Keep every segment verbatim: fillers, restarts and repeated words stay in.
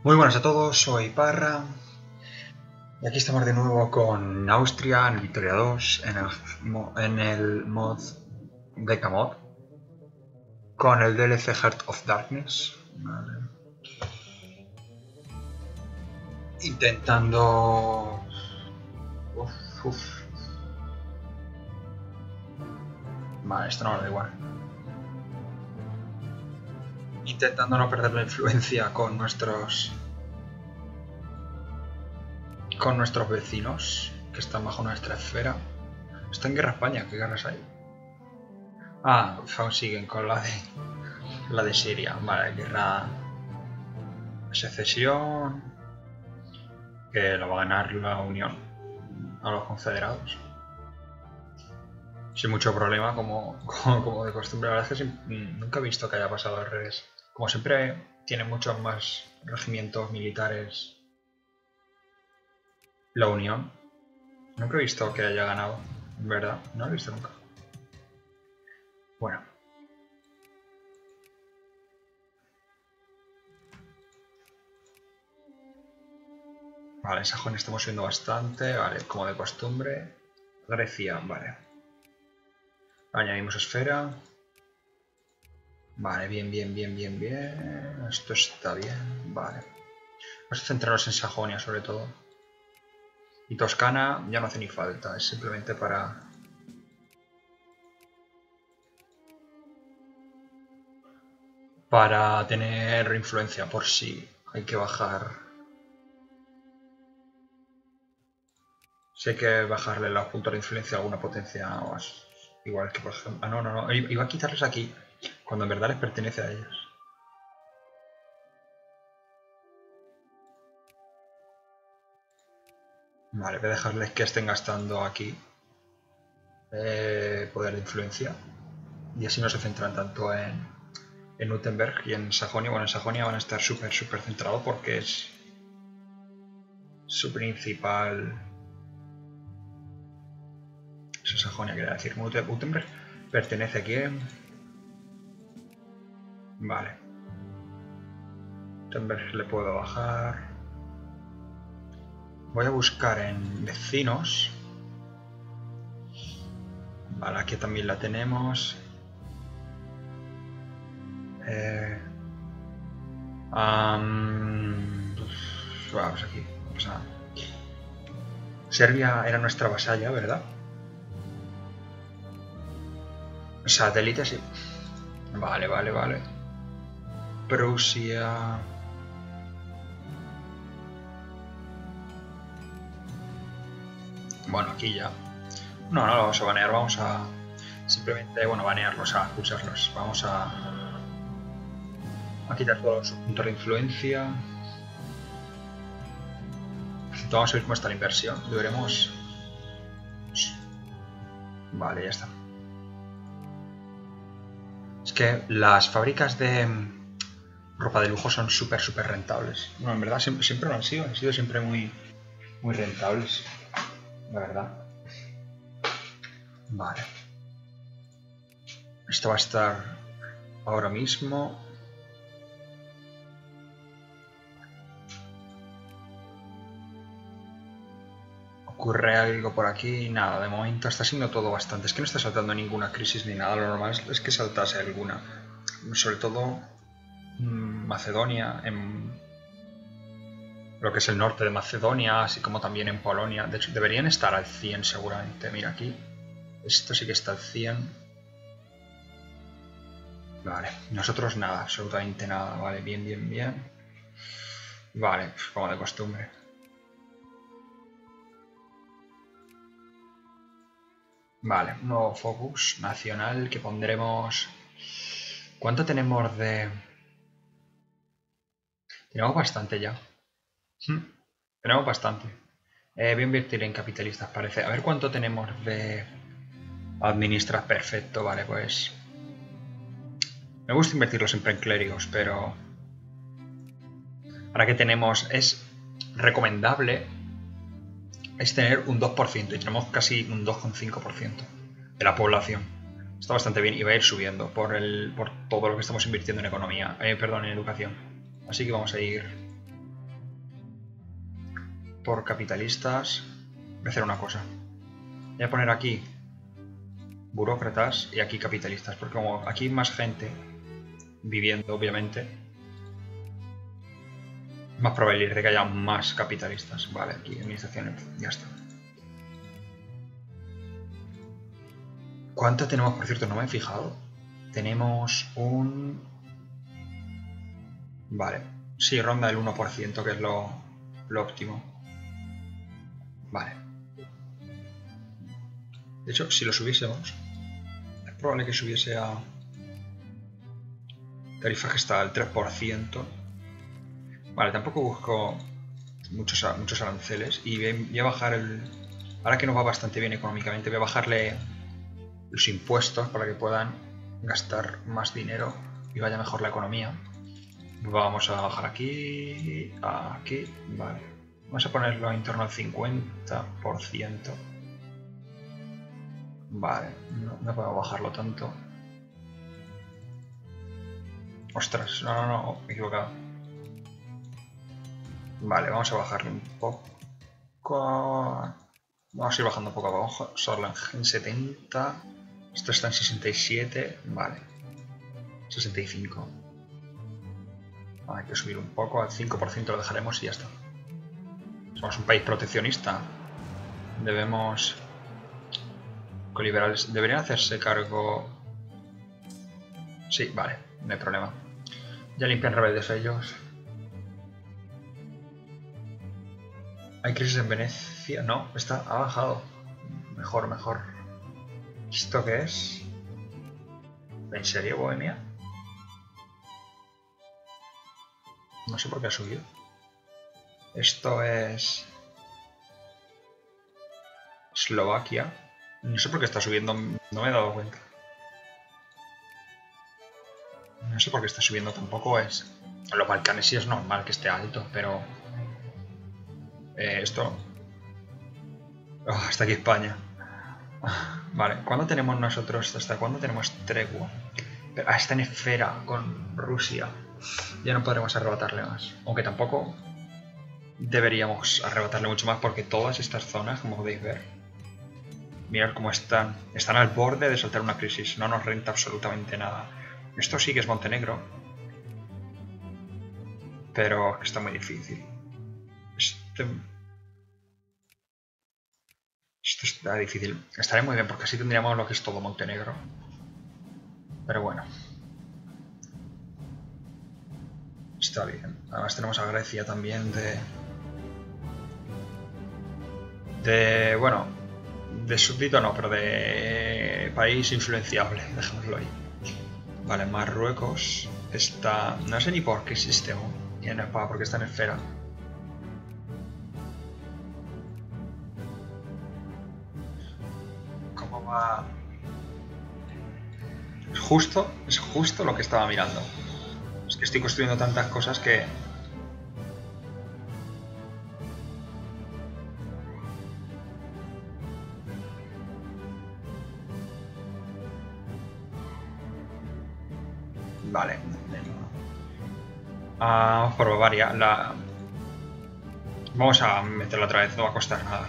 Muy buenas a todos, soy Parra y aquí estamos de nuevo con Austria en Victoria dos en el, en el mod D K Mod con el D L C Heart of Darkness. Vale. Intentando... Uf, uf. Vale, esto no me da igual. Intentando no perder la influencia con nuestros... con nuestros vecinos que están bajo nuestra esfera. Está en guerra España, ¿qué guerras hay? Ah, aún siguen con la de la de Siria, vale, guerra secesión que lo va a ganar la Unión a los confederados sin mucho problema, como, como, como de costumbre. La verdad es que nunca he visto que haya pasado al revés. Como siempre tiene muchos más regimientos militares la Unión. Nunca he visto que haya ganado, en verdad, no lo he visto nunca. Bueno. Vale, en Sajón estamos subiendo bastante, vale, como de costumbre. Grecia, vale. Añadimos esfera. Vale, bien, bien, bien, bien, bien. Esto está bien, vale. Vamos a centrarnos en Sajonia sobre todo. Y Toscana ya no hace ni falta, es simplemente para... para tener influencia por si hay que bajar. Si hay que bajarle los puntos de influencia a alguna potencia más. Igual que por ejemplo... Ah, no, no, no. Iba a quitarles aquí, cuando en verdad les pertenece a ellos. Vale, voy a dejarles que estén gastando aquí eh, poder de influencia. Y así no se centran tanto en, en Württemberg y en Sajonia. Bueno, en Sajonia van a estar súper, súper centrados porque es su principal... Eso es Sajonia, quería decir. Württemberg pertenece a quién. Vale. Württemberg le puedo bajar. Voy a buscar en vecinos. Vale, aquí también la tenemos. Eh, um, pues, vamos aquí, no pasa nada. Serbia era nuestra vasalla, ¿verdad? Satélite, sí. Vale, vale, vale. Prusia. Bueno, aquí ya. No, no lo vamos a banear, vamos a... Simplemente, bueno, banearlos, a escucharlos. Vamos a... a quitar todos sus puntos de influencia. Vamos a ver cómo está la inversión. Deberemos... Vale, ya está. Es que las fábricas de ropa de lujo son súper, súper rentables. Bueno, en verdad siempre, siempre lo han sido. Han sido siempre muy, muy rentables. La verdad. Vale. Esto va a estar ahora mismo. ¿Ocurre algo por aquí? Nada, de momento está siendo todo bastante. Es que no está saltando ninguna crisis ni nada. Lo normal es que saltase alguna. Sobre todo Macedonia, en lo que es el norte de Macedonia, así como también en Polonia. De hecho, deberían estar al cien seguramente. Mira aquí. Esto sí que está al cien. Vale, nosotros nada, absolutamente nada. Vale, bien, bien, bien. Vale, pues como de costumbre. Vale, un nuevo focus nacional que pondremos... ¿Cuánto tenemos de...? Tenemos bastante ya. Hmm. Tenemos bastante. Eh, voy a invertir en capitalistas, parece. A ver cuánto tenemos de... Administras, perfecto, vale, pues... Me gusta invertirlo siempre en clérigos, pero... Ahora que tenemos... Es recomendable... Es tener un dos por ciento y tenemos casi un dos coma cinco por ciento de la población. Está bastante bien y va a ir subiendo por, el, por todo lo que estamos invirtiendo en economía, eh, perdón, en educación. Así que vamos a ir por capitalistas. Voy a hacer una cosa. Voy a poner aquí burócratas y aquí capitalistas, porque como aquí hay más gente viviendo, obviamente, más probabilidad de que haya más capitalistas. Vale, aquí administración, ya está. ¿Cuánto tenemos, por cierto? No me he fijado. Tenemos un... Vale, sí, ronda el uno por ciento, que es lo, lo óptimo. Vale. De hecho, si lo subiésemos, es probable que subiese a tarifa que está al tres por ciento. Vale, tampoco busco muchos, muchos aranceles y voy a bajar el... Ahora que nos va bastante bien económicamente, voy a bajarle los impuestos para que puedan gastar más dinero y vaya mejor la economía. Vamos a bajar aquí, aquí, vale. Vamos a ponerlo en torno al cincuenta por ciento. Vale, no, no puedo bajarlo tanto. Ostras, no, no, no, me he equivocado. Vale, vamos a bajarle un poco. Vamos a ir bajando poco a poco. Solo en setenta. Esto está en sesenta y siete. Vale. sesenta y cinco. Hay que subir un poco. Al cinco por ciento lo dejaremos y ya está. Somos un país proteccionista. Debemos... Coliberales deberían hacerse cargo... Sí, vale. No hay problema. Ya limpian rebeldes ellos. ¿Hay crisis en Venecia? No, está, ha bajado. Mejor, mejor. ¿Esto qué es? ¿En serio, Bohemia? No sé por qué ha subido. Esto es... Eslovaquia. No sé por qué está subiendo, no me he dado cuenta. No sé por qué está subiendo, tampoco es... En los Balcanes sí es normal que esté alto, pero... Eh, esto... Oh, hasta aquí España. Vale, ¿cuándo tenemos nosotros? ¿Hasta cuándo tenemos tregua? Pero, ah, está en esfera con Rusia. Ya no podremos arrebatarle más. Aunque tampoco deberíamos arrebatarle mucho más porque todas estas zonas, como podéis ver, mirad cómo están. Están al borde de soltar una crisis. No nos renta absolutamente nada. Esto sí que es Montenegro. Pero está muy difícil. Este... Esto está difícil. Estaría muy bien porque así tendríamos lo que es todo Montenegro. Pero bueno. Está bien. Además tenemos a Grecia también de... De... Bueno... De súbdito no, pero de... País influenciable. Dejémoslo ahí. Vale, Marruecos está... No sé ni por qué existe aún. Y en España porque está en esfera. ¿Cómo va? Es justo, es justo lo que estaba mirando. Es que estoy construyendo tantas cosas que... Vale. Vamos por Bavaria. La... Vamos a meterla otra vez, no va a costar nada.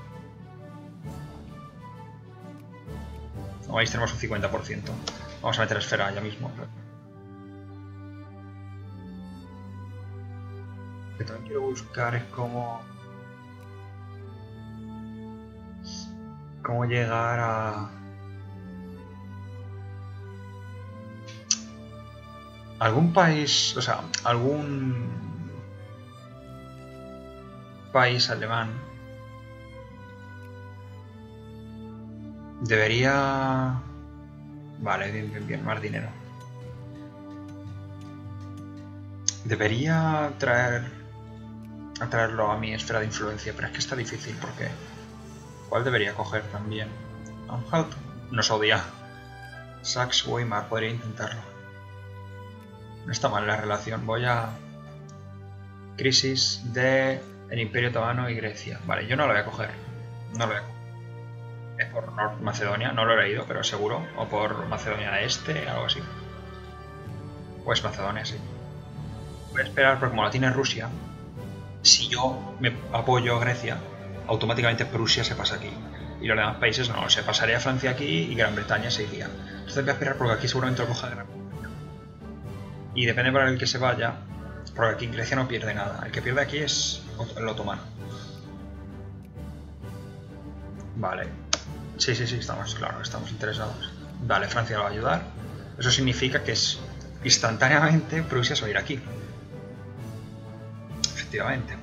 Como veis tenemos un cincuenta por ciento. Vamos a meter esfera ya mismo. Lo que también quiero buscar es cómo... Cómo llegar a... Algún país, o sea, algún país alemán debería... Vale, bien, bien, bien, más dinero. Debería traer... atraerlo a mi esfera de influencia, pero es que está difícil porque... ¿Cuál debería coger también? Anhalt nos odia. Saxe-Weimar, podría intentarlo. No está mal la relación. Voy a... Crisis de el Imperio Otomano y Grecia. Vale, yo no lo voy a coger. No lo voy a coger. Es por North Macedonia, no lo he leído, pero seguro. O por Macedonia Este, algo así. O es Macedonia, sí. Voy a esperar porque como la tiene Rusia, si yo me apoyo a Grecia, automáticamente Prusia se pasa aquí. Y los demás países no, se pasaría Francia aquí y Gran Bretaña se iría. Entonces voy a esperar porque aquí seguramente lo coja Gran Bretaña. Y depende para el que se vaya, porque aquí Grecia no pierde nada. El que pierde aquí es el otomano. Vale. Sí, sí, sí, estamos, claro, estamos interesados. Vale, Francia va a ayudar. Eso significa que es instantáneamente Prusia se va a ir aquí. Efectivamente.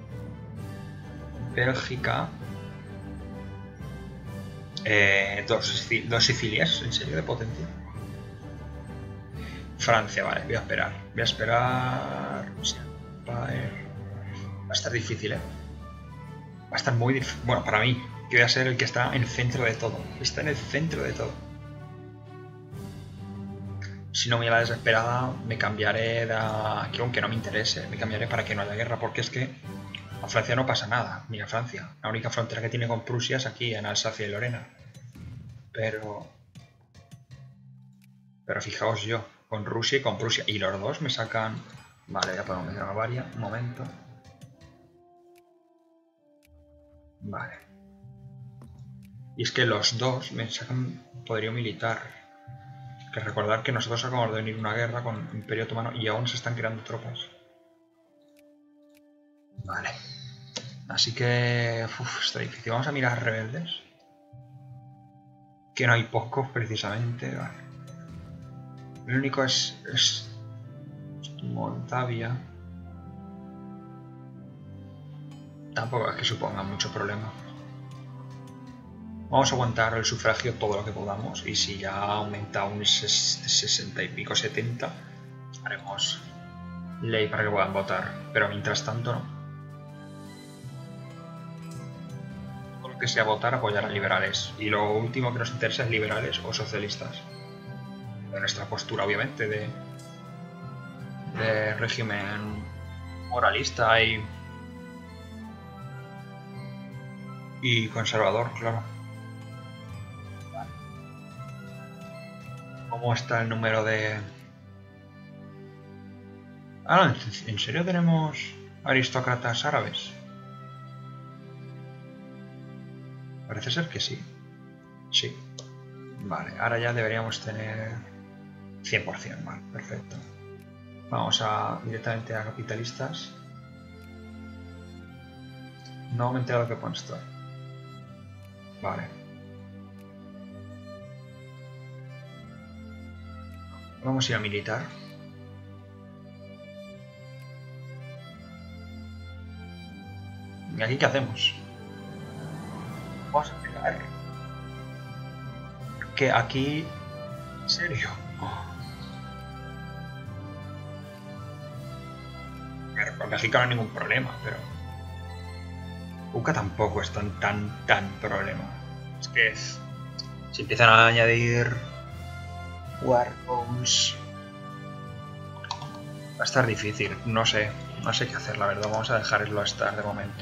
Bélgica. Eh, dos, dos Sicilias, ¿en serio? De potencia. Francia, vale, voy a esperar. Voy a esperar. Va a estar difícil, ¿eh? Va a estar muy difícil. Bueno, para mí, que voy a ser el que está en el centro de todo. Está en el centro de todo. Si no me voy a la desesperada, me cambiaré de aquí, aunque no me interese. Me cambiaré para que no haya guerra, porque es que a Francia no pasa nada. Ni a Francia. La única frontera que tiene con Prusia es aquí, en Alsacia y Lorena. Pero... Pero fijaos yo, con Rusia y con Prusia. Y los dos me sacan... Vale, ya podemos meter a Bavaria. Un momento. Vale. Y es que los dos me sacan poderío militar. Que recordar que nosotros acabamos de venir una guerra con el Imperio Otomano y aún se están creando tropas. Vale. Así que... Uf, está difícil. Vamos a mirar rebeldes. Que no hay pocos, precisamente. Vale. El único es... es Moldavia. Tampoco es que suponga mucho problema. Vamos a aguantar el sufragio todo lo que podamos. Y si ya aumenta a un sesenta y pico, setenta, haremos ley para que puedan votar. Pero mientras tanto no. Todo lo que sea votar, apoyar a liberales. Y lo último que nos interesa es liberales o socialistas. De nuestra postura, obviamente, de, de régimen moralista y, y conservador, claro. Vale. ¿Cómo está el número de...? Ah, ¿en serio tenemos aristócratas árabes? Parece ser que sí. Sí. Vale, ahora ya deberíamos tener cien por cien, vale, perfecto. Vamos a directamente a capitalistas. No me he enterado que pone esto. Vale. Vamos a ir a militar. ¿Y aquí qué hacemos? Vamos a pegar. Que aquí... ¿En serio? Oh. Con México no hay ningún problema, pero... U C A tampoco es tan, tan, tan problema. Es que es... Si empiezan a añadir... War Goals... Va a estar difícil, no sé. No sé qué hacer, la verdad. Vamos a dejarlo estar de momento.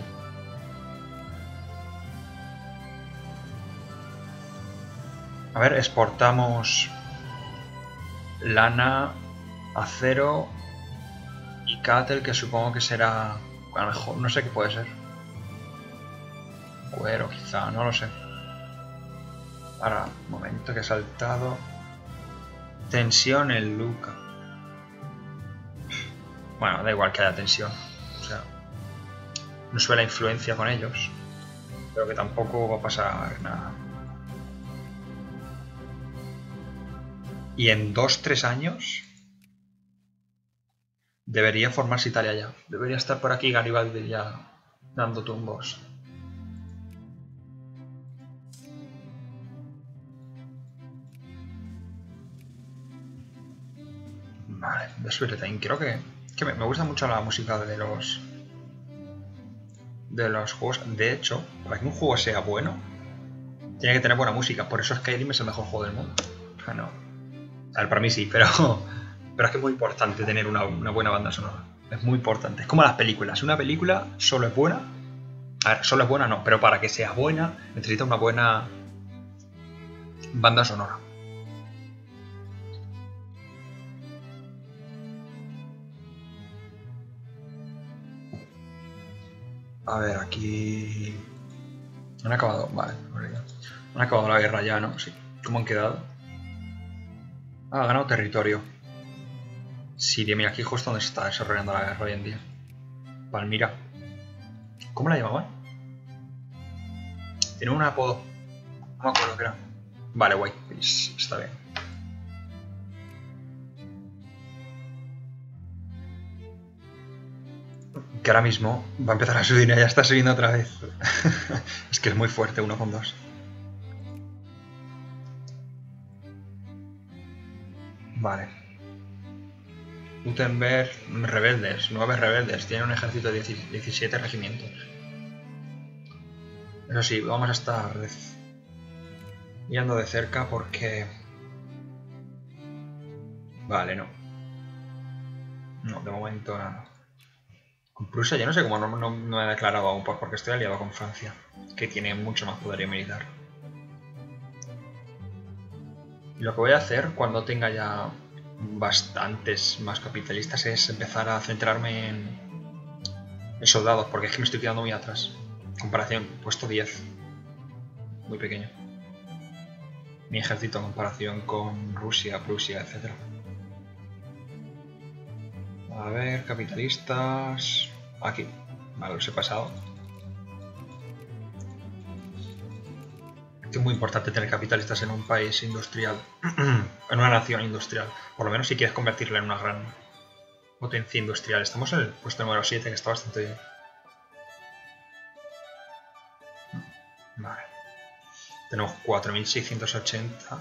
A ver, exportamos... Lana, acero... Y cattle, que supongo que será... A lo mejor, no sé qué puede ser. Cuero, quizá, no lo sé. Ahora, un momento que he saltado. Tensión en Luca. Bueno, da igual que haya tensión. O sea, no sube la influencia con ellos. Pero que tampoco va a pasar nada. Y en dos tres años... Debería formarse Italia ya. Debería estar por aquí Garibaldi ya dando tumbos. Vale, de Sweet Time. Creo que, que me, me gusta mucho la música de los de los juegos. De hecho, para que un juego sea bueno, tiene que tener buena música. Por eso Skyrim es el mejor juego del mundo. O sea, no. A ver, para mí sí, pero, pero es que es muy importante tener una, una buena banda sonora. Es muy importante. Es como las películas. Una película solo es buena. A ver, solo es buena no, pero para que sea buena necesita una buena banda sonora. A ver, aquí... Han acabado... Vale, han acabado la guerra ya, ¿no? Sí. ¿Cómo han quedado? Ah, ha ganado territorio. Siria, mira, aquí justo donde se está desarrollando la guerra hoy en día. Palmira. ¿Cómo la llamaban? Tiene un apodo. No me acuerdo qué era. Vale, guay. Pues está bien. Que ahora mismo va a empezar a subir y ya está subiendo otra vez. Es que es muy fuerte uno con dos. Vale. Gutenberg, rebeldes, nueve rebeldes. Tiene un ejército de diecisiete regimientos. Eso sí, vamos a estar mirando de cerca porque... Vale, no. No, de momento nada. Con Prusia yo no sé cómo no, no, no me he declarado aún porque estoy aliado con Francia, que tiene mucho más poderío militar. Y lo que voy a hacer cuando tenga ya bastantes más capitalistas es empezar a centrarme en, en soldados, porque es que me estoy quedando muy atrás. Comparación, puesto diez. Muy pequeño. Mi ejército en comparación con Rusia, Prusia, etcétera. A ver, capitalistas... Aquí. Vale, los he pasado. Es muy importante tener capitalistas en un país industrial. En una nación industrial. Por lo menos si quieres convertirla en una gran potencia industrial. Estamos en el puesto número siete, que está bastante bien. Vale. Tenemos cuatro mil seiscientos ochenta.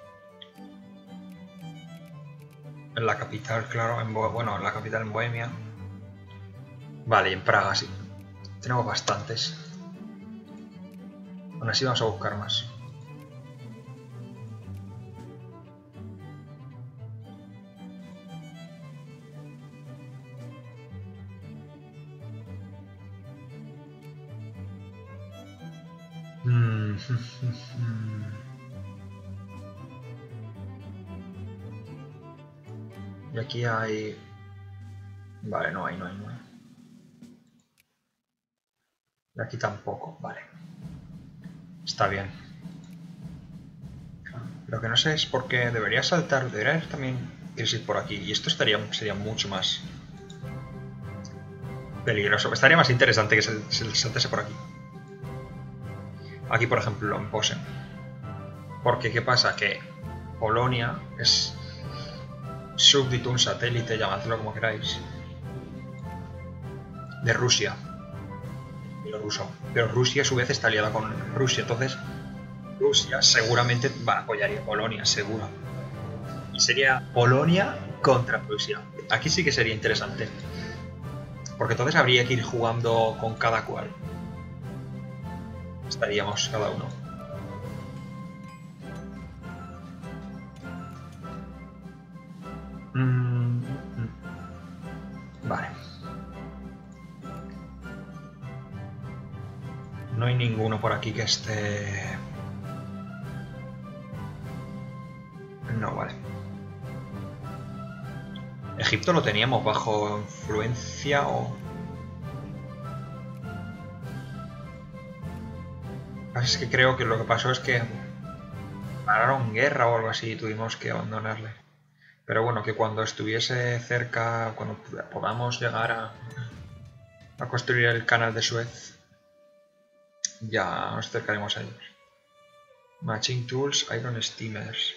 En la capital, claro, en Bo bueno, en la capital en Bohemia. Vale, y en Praga sí. Tenemos bastantes. Aún así vamos a buscar más. Mm. Y aquí hay... Vale, no hay, no hay, no hay. Y aquí tampoco, vale. Está bien. Lo que no sé es por qué debería saltar, debería haber también crisis por aquí. Y esto estaría, sería mucho más peligroso. Estaría más interesante que se, se saltase por aquí. Aquí, por ejemplo, en Posen. Porque, ¿qué pasa? Que Polonia es súbdito, un satélite, llamadlo como queráis, de Rusia. Bielorruso. Pero Rusia a su vez está aliada con Rusia, entonces Rusia seguramente va a apoyar a Polonia, seguro. Y sería Polonia contra Rusia. Aquí sí que sería interesante. Porque entonces habría que ir jugando con cada cual. Estaríamos cada uno. Mm, mm. Vale. No hay ninguno por aquí que esté... No, vale. Egipto lo teníamos bajo influencia o... Es que creo que lo que pasó es que pararon guerra o algo así y tuvimos que abandonarle. Pero bueno, que cuando estuviese cerca, cuando podamos llegar a, a construir el canal de Suez, ya nos acercaremos a ellos. Machine Tools, Iron Steamers.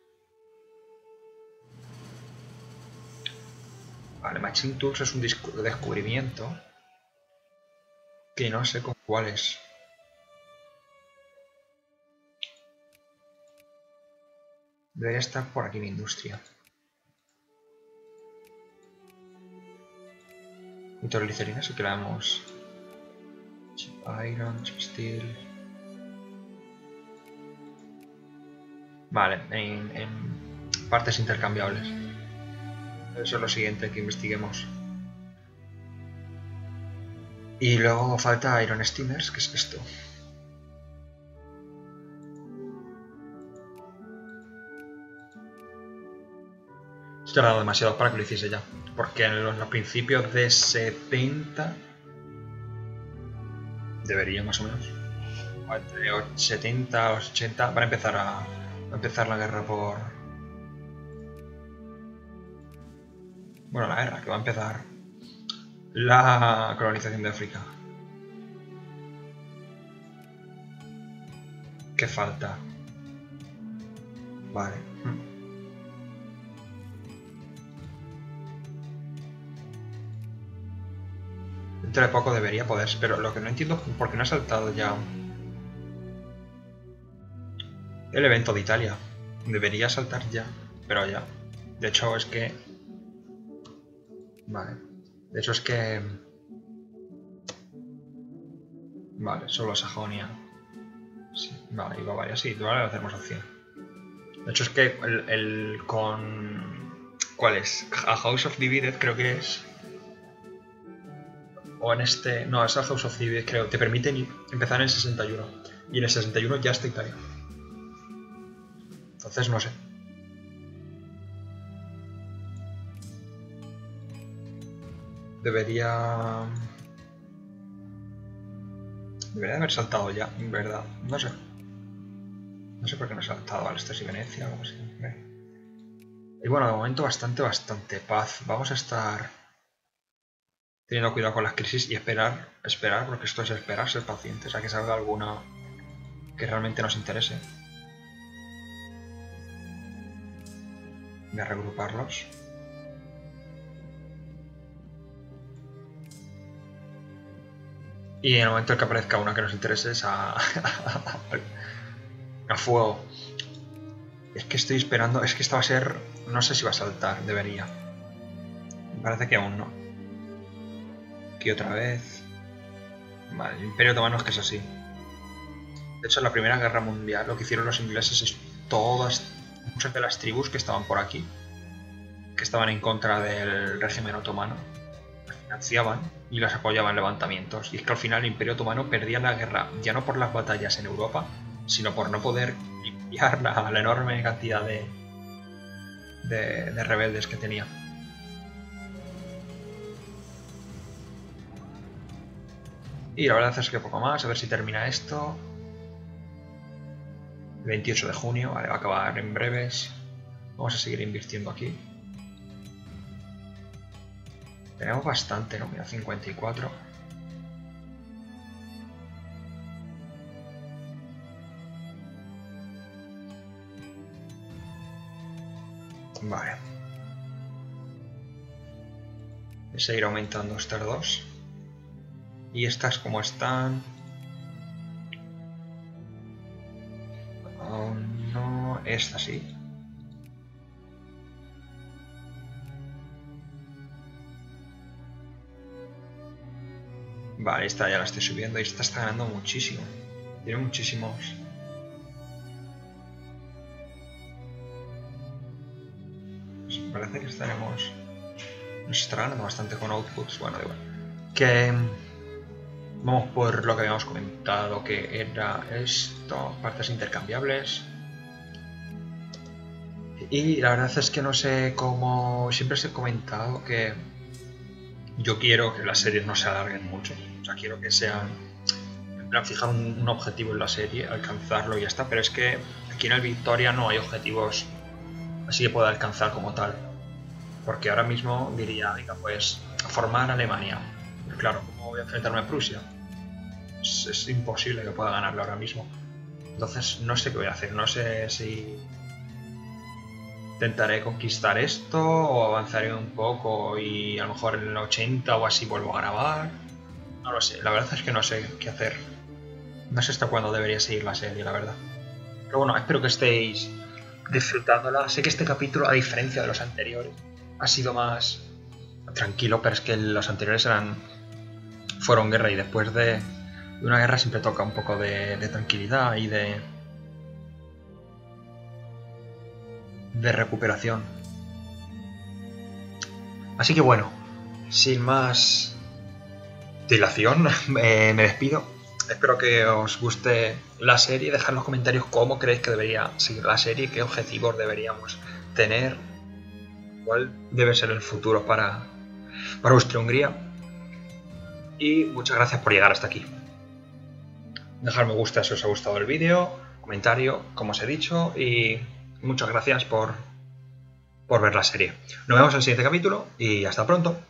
Vale, Machine Tools es un descubrimiento que no sé con cuál es. Debería estar por aquí mi industria. Nitroglicerina, sí que la hemos... Chip Iron, Chip Steel... Vale, en, en partes intercambiables. Eso es lo siguiente que investiguemos. Y luego falta Iron Steamers, que es esto. He tardado demasiado para que lo hiciese ya. Porque en los, los principios de setenta... debería más o menos. Entre setenta o ochenta para empezar a, a empezar la guerra por... Bueno, la guerra, que va a empezar la colonización de África. ¿Qué falta? Vale. Dentro de poco debería poder, pero lo que no entiendo es por qué no ha saltado ya el evento de Italia. Debería saltar ya, pero ya. De hecho es que... Vale. De hecho es que... Vale, solo Sajonia. Sí, vale, y Bavaria, sí, vale, hacemos opción. De hecho es que el, el con... ¿Cuál es? A House of Divided creo que es... O en este... No, es a House of Divided creo. Te permiten empezar en el sesenta y uno. Y en el sesenta y uno ya está Italia. Entonces no sé. Debería... Debería haber saltado ya, en verdad. No sé. No sé por qué no he saltado al Estes y Venecia, como siempre. Y bueno, de momento bastante, bastante paz. Vamos a estar teniendo cuidado con las crisis y esperar, esperar, porque esto es esperar, ser pacientes a que salga alguna que realmente nos interese. Voy a regruparlos. Y en el momento en que aparezca una que nos interese es a, a fuego. Es que estoy esperando, es que esta va a ser... No sé si va a saltar, debería. Me parece que aún no. Aquí otra vez. Vale, el Imperio Otomano es que es así. De hecho, en la Primera Guerra Mundial lo que hicieron los ingleses es todas, muchas de las tribus que estaban por aquí, que estaban en contra del régimen otomano, las financiaban y las apoyaban en levantamientos. Y es que al final el Imperio Otomano perdía la guerra ya no por las batallas en Europa, sino por no poder limpiar la, la enorme cantidad de, de, de rebeldes que tenía. Y la verdad es que poco más, a ver si termina esto. veintiocho de junio, vale, va a acabar en breves. Vamos a seguir invirtiendo aquí. Tenemos bastante, ¿no? Mira, cincuenta y cuatro. Vale. Voy a seguir aumentando estas dos. Y estas como están... Oh, no, esta sí. Vale, esta ya la estoy subiendo y esta está ganando muchísimo. Tiene muchísimos... Pues parece que estaremos... Nos está ganando bastante con outputs. Bueno, da igual. Que... Vamos por lo que habíamos comentado, que era esto, partes intercambiables. Y la verdad es que no sé cómo... Siempre os he comentado que yo quiero que las series no se alarguen mucho. O sea, quiero que sean... En plan, fijar un, un objetivo en la serie, alcanzarlo y ya está. Pero es que aquí en el Victoria no hay objetivos así que pueda alcanzar como tal. Porque ahora mismo diría, venga, pues formar Alemania. Pero claro, ¿cómo voy a enfrentarme a Prusia? Es, es imposible que pueda ganarlo ahora mismo. Entonces no sé qué voy a hacer. No sé si intentaré conquistar esto o avanzaré un poco y a lo mejor en el ochenta o así vuelvo a grabar. No lo sé. La verdad es que no sé qué hacer. No sé hasta cuándo debería seguir la serie, la verdad. Pero bueno, espero que estéis disfrutándola. Sé que este capítulo, a diferencia de los anteriores, ha sido más tranquilo, pero es que los anteriores eran fueron guerra y después de, de una guerra siempre toca un poco de, de tranquilidad y de de recuperación. Así que bueno, sin más dilación, eh, me despido. Espero que os guste la serie. Dejad en los comentarios cómo creéis que debería seguir la serie, qué objetivos deberíamos tener, cuál debe ser el futuro para, para Austria-Hungría. Y muchas gracias por llegar hasta aquí. dejar me gusta si os ha gustado el vídeo, comentario, como os he dicho, y muchas gracias por, por ver la serie. Nos vemos en el siguiente capítulo y hasta pronto.